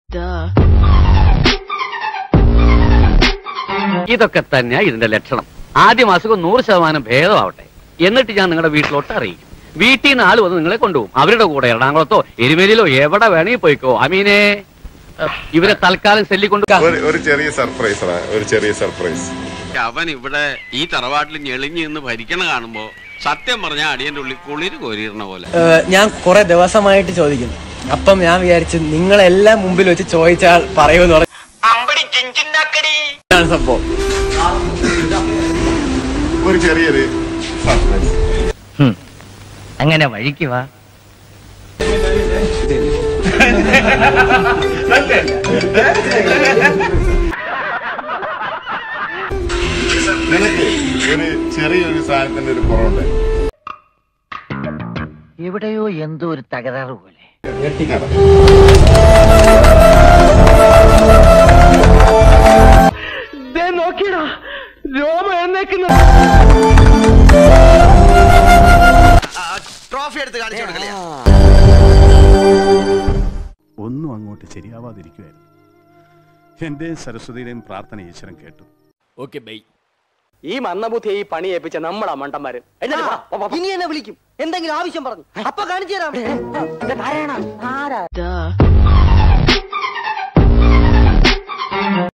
ഇതൊക്കെ തന്നെയാ ഇതിന്റെ ലക്ഷണം. ആദ്യം അസുഖം 100% ഭേദമാവട്ടെ, എന്നിട്ട് ഞാൻ നിങ്ങളുടെ വീട്ടിലോട്ട് അറിയിക്കും. വീട്ടിൽ നിന്ന് ആള് വന്ന് നിങ്ങളെ കൊണ്ടുപോകും. അവരുടെ കൂടെ എറണാകുളത്തോ എരുമേലിയിലോ എവിടെ വേണമെങ്കിൽ പോയിക്കോ. അമീനെ ഇവരെ തൽക്കാലം സെല്ലിക്കൊണ്ട് ഒരു ചെറിയ സർപ്രൈസ്. അവൻ ഇവിടെ ഈ തറവാട്ടിൽ ഞെളിഞ്ഞു നിന്ന് ഭരിക്കണ കാണുമ്പോ സത്യം പറഞ്ഞ അടിയന്റെ ഉള്ളിൽ കുളിര് കോരിയിരുന്ന പോലെ. ഞാൻ കുറെ ദിവസമായിട്ട് ചോദിക്കുന്നു. അപ്പം ഞാൻ വിചാരിച്ചു നിങ്ങളെല്ലാം മുമ്പിൽ വെച്ച് ചോദിച്ചാൽ പറയുമെന്ന് പറഞ്ഞു. സംഭവം ഒരു ചെറിയൊരു സർപ്രൈസ്. അങ്ങനെ വഴിക്കുവാ. നിനക്ക് ഒരു ചെറിയൊരു സാധനത്തിന്റെ ഒരു കുറവുണ്ട്. എവിടെയോ എന്തോ ഒരു തകരാറ് പോലെ. നോക്കിയടാ രോമ എന്നേക്കുന്ന ട്രോഫി എടുത്ത് കാണിച്ചു കൊടുക്കലേ. ഒന്നും അങ്ങോട്ട് ശരിയാവാതിരിക്കുമായിരുന്നു. എന്റെയും സരസ്വതിയുടെയും പ്രാർത്ഥന ഈശ്വരൻ കേട്ടു. Okay bye. ഈ മന്ദബുദ്ധിയെ ഈ പണി ഏൽപ്പിച്ച നമ്മളാ മണ്ടന്മാര്. ഇനി എന്നെ വിളിക്കും, എന്തെങ്കിലും ആവശ്യം പറഞ്ഞു അപ്പൊ കാണിച്ചു തരാം.